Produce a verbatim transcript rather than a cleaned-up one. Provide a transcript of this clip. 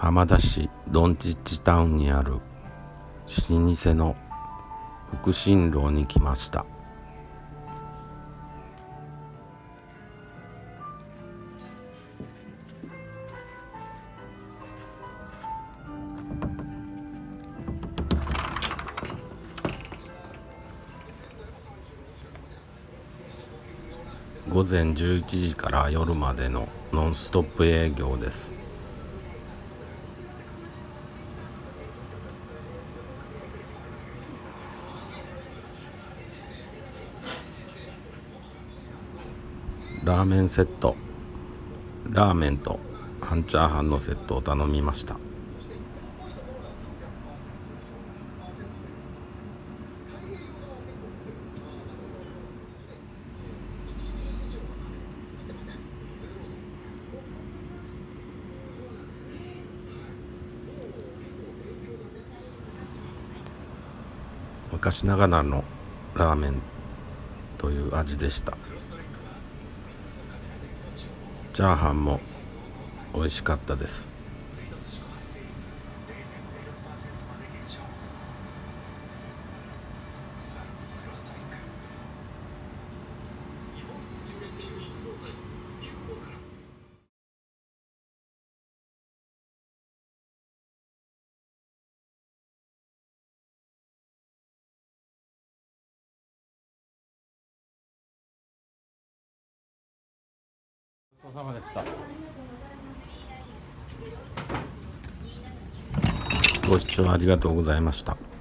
浜田市ドンチッチタウンにある老舗の福新楼に来ました。午前じゅういちじから夜までのノンストップ営業です。ラーメンセット、ラーメンと半チャーハンのセットを頼みました。昔ながらのラーメンという味でした。チャーハンも美味しかったです。ごちそうさまでした。ご視聴ありがとうございました。